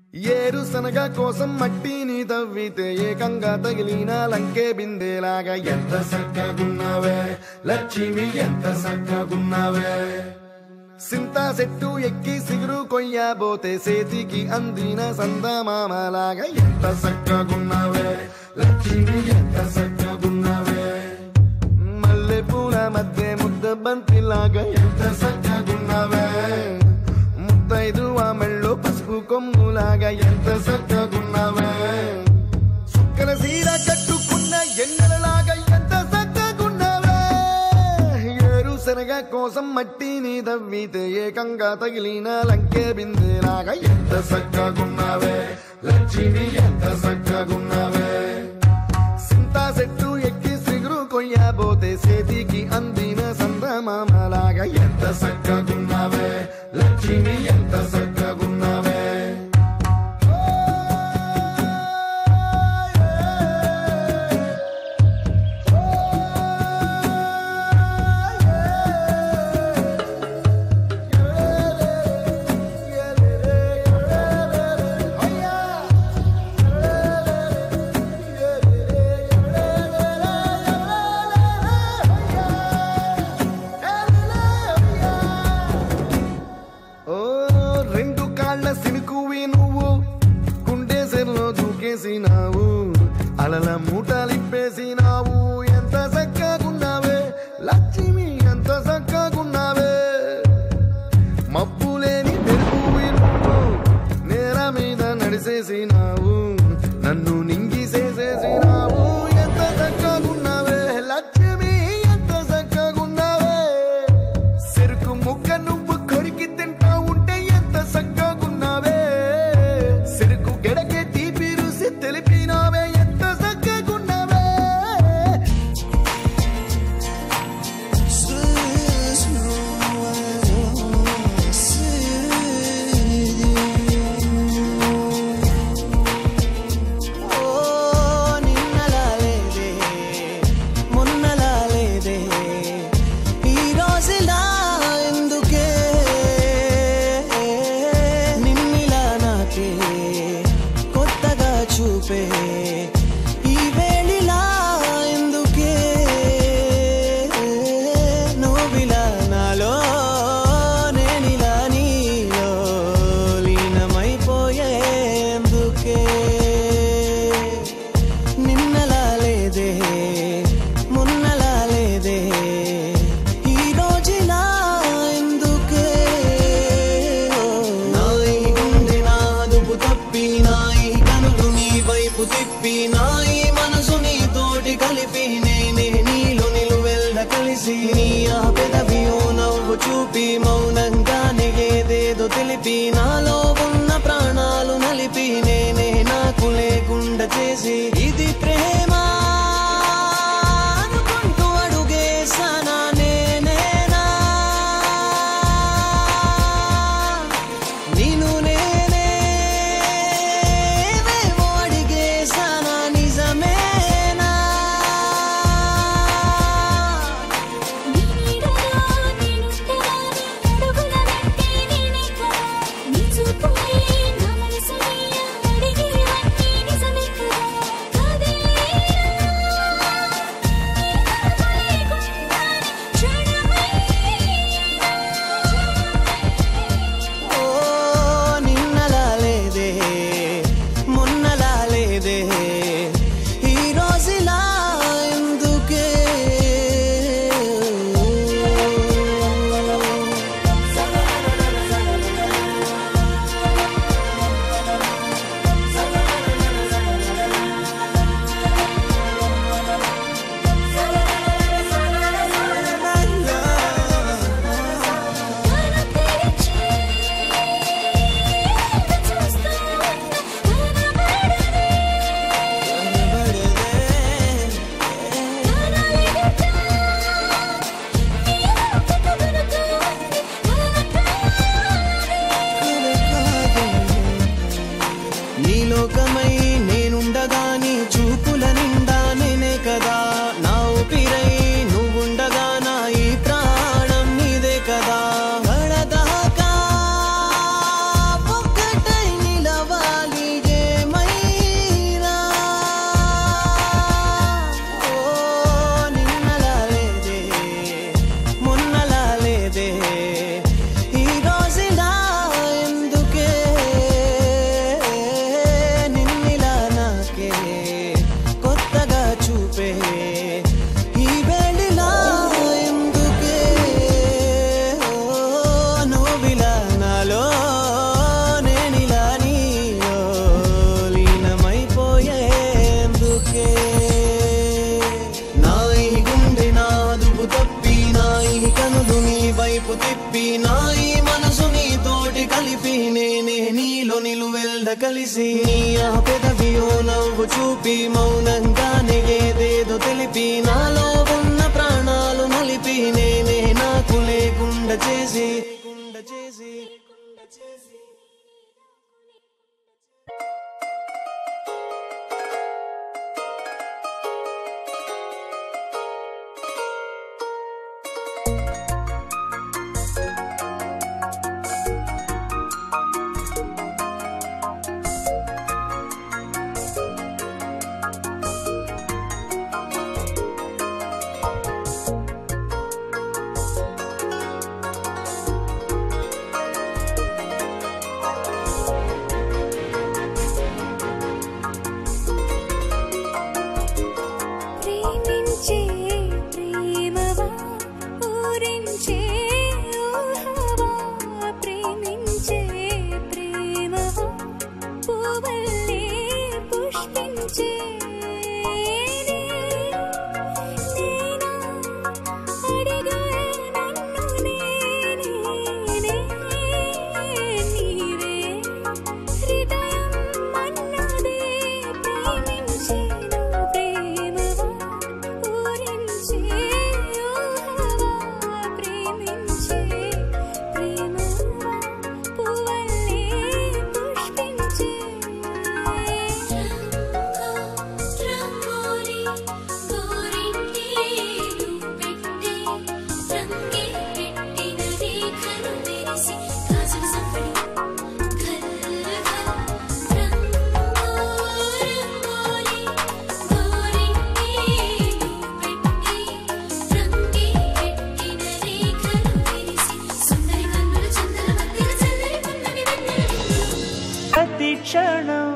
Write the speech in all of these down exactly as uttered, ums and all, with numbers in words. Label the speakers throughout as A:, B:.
A: ఏరుశనగ కోసం మట్టిని తవ్వితే ఏకంగా తగిలిన లంకే బిందెలాగా ఎంత సక్కగున్నావే లక్ష్మి ఎంత సక్కగున్నావే సింతా చెట్టు ఎక్కి సిగురు కొయ్యబోతే చేతికి అందిన సందమామలాగా ఎంత సక్కగున్నావే లక్ష్మి ఎంత సక్కగున్నావే మల్లె పూల మధ్య ముద్ద బంతిలాగా ఎంత సక్కగున్నావే ముద్దైదు మెళ్ళో పసుపు కొమ్ములాగా ఎంత సక్కగున్నావే సుక్కల సీర కట్టుకున్న ఎన్నెలలాగా ఎంత సక్కగున్నావే ఏరుశనగ కోసం మట్టిని తవ్వితే ఏకంగా తగిలిన లంకే బిందెలాగా ఎంత సక్కగున్నావే లక్ష్మి ఎంత సక్కగున్నావే సింతా చెట్టు ఎక్కి సిగురు కొయ్యబోతే చేతికి అందిన సందమామలాగా ఎంత సక్కగున్నావే లక్ష్మి ఎంత సక్కగున్నావే అలల మూటలిప్పేసినావు ఎంత సక్కగున్నావే లక్ష్మి ఎంత సక్కగున్నావే మబ్బులేని తెలుగు నేల మీద నడిసేసినావు నన్ను నింగిసేసేసినావు ఎంత సక్కగున్నావే లక్ష్మి ఎంత సక్కగున్నావే చెరుకు ముక్క నువ్వు కొరికి తింటా ఉంటే ఎంత సక్కగున్నావే చెరుకు గెడకే తీపి రుసి తెలిపినావే
B: ఈ వేళిలా ఎందుకే నువ్విలా నాలో నేనిలా నీలో లీనమైపోయే ఎందుకే నిన్నలా లేదే మొన్నలా లేదే ఈ రోజులా ఎందుకే నాయి గుండె నాదుపు తప్పి నాయి వైపు తిప్పి నాయి మనసు నీతోటి కలిపి నేనే నీలో నిలువెల్ల కలిసి నీ ఆ పెదవియో నవ్వు చూపి మౌనంగానే ఏదేదో తెలిపి నాలో ఉన్న ప్రాణాలు నలిపి నేనే నాకు లేకుండా చేసి ఇది ప్రేమ అనుకుంటూ అడుగేసానా నేనేనా నేను నిలువెల్ద కలిసి నీ ఆ పెదవియో నవ్వు చూపి మౌనంగానే ఏదేదో తెలిపి నాలో ఉన్న ప్రాణాలు నలిపి నేనే నాకు లేకుండా చేసి చేసి
C: క్షణం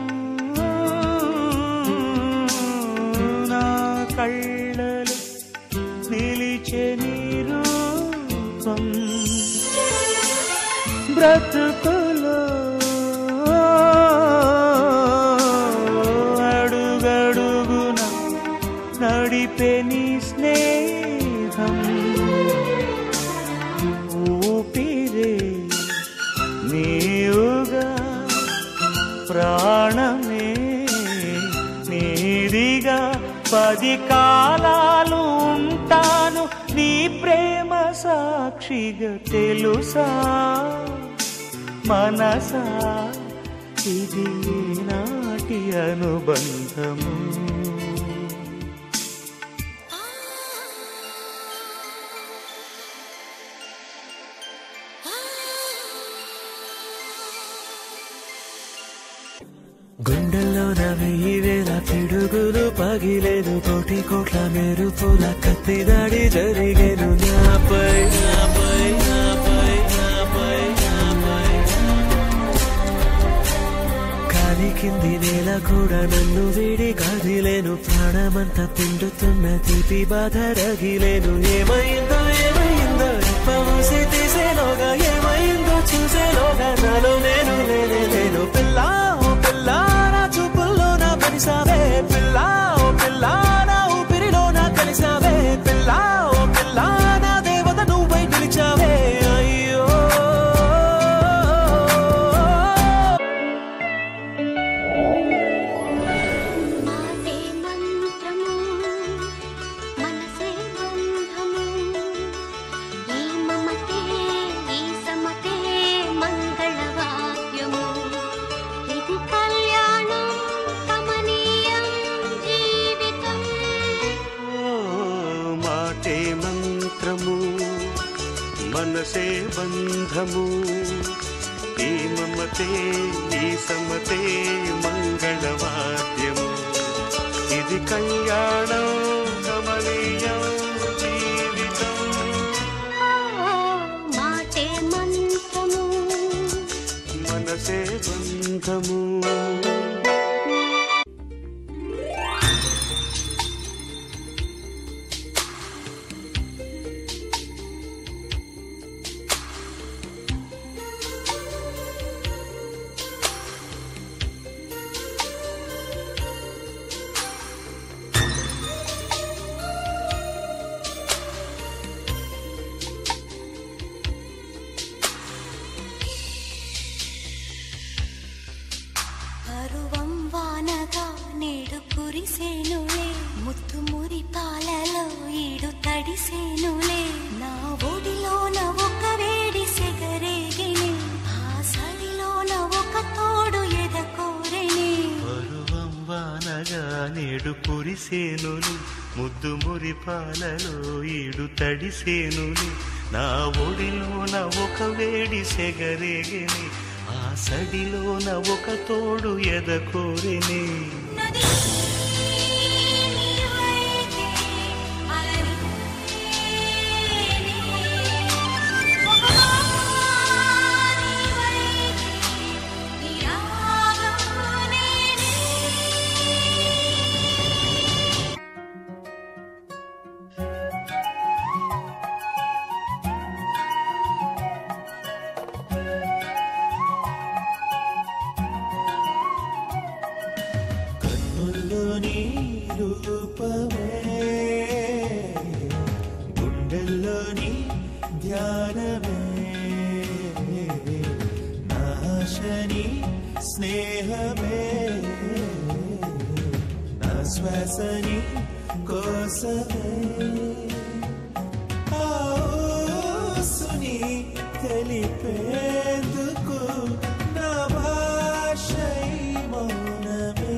C: నా కళ్ళలు నిలిచే నీ రూపం బ్రతుకులో అడుగడుగున నడిపే నీ స్నేహం ఊపిరే నీవుగా ప్రాణమే నీదిగా పది కాలాలు ఉంటాను నీ ప్రేమ సాక్షిగా తెలుసా మనసా ఇది నాటి అనుబంధము గుండెల్లో నవ్వి వేల పిడుగులు పగిలేదు కోటి కోట్ల మెరుపుల కత్తి దాడి జరిగేను నాపై నాపై నాపై నాపై నాపై కాలి కింది నేల కూడా నన్ను వీడి కదిలేను ప్రాణమంతా పిండుతున్న తీపి బాధ రగిలేను ఏమైందో ఏమైందో మూసి తీసేలోగా ఏమైందో చూసేలోగా నాలో నేను లేనే లేను పిల్ల పిల్ల నా చూపుల్లో నా పనిసావే పిల్ల ఓ పిల్ల నా ఊపిరిలో నా కలిసావే పిల్ల ఓ పిల్ల నా దేవత నువ్వై నిలిచావే అయ్యో
D: మాటే మంత్రము మనసే బంధము ఈ మమతే ఈ సమతే మంగళవాద్యము ఇది కళ్యాణం కమనీయం జీవితం
C: మాటే మంత్రము మనసే బంధము ఈ మమతే ఈ సమతే మంగళవాద్యము ఇది కళ్యాణం కమనీయం జీవితం
D: మాటే మంత్రము
C: మనసే బంధము
D: పరువం వానగా నేడు కురిసేనులే ముత్తు మురి పాలలో ఈడు తడిసేనులే నా ఒడిలోన ఒక వేడి సెగరేగిని ఆ సడిలోన ఒక తోడు ఎదకోరెని
C: పరువం వానగా నేడు కురిసేనులే ముద్దు మురి పాలలో ఈడు తడిసేనులే నా ఒడిలోన ఒక వేడి సెగరేగిని ఆ సడిలోన ఒక తోడు ఎదకోరెని గుండెల్లోని ధ్యానమే నాశని స్నేహమే నా శ్వాసని కోసమే ఆసుని తెలిపేందుకు నా భాషై మౌనమే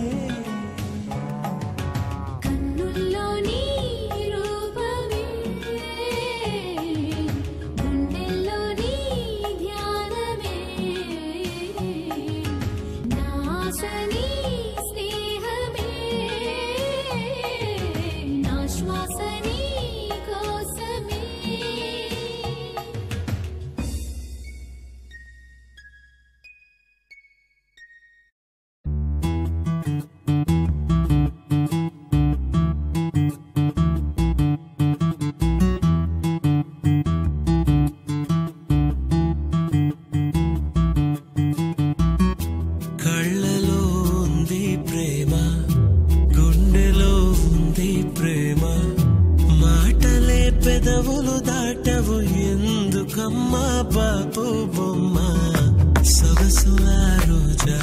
C: పెదవులు దాటవు ఎందుకమ్మా బాపు బొమ్మ సొగసుల రోజా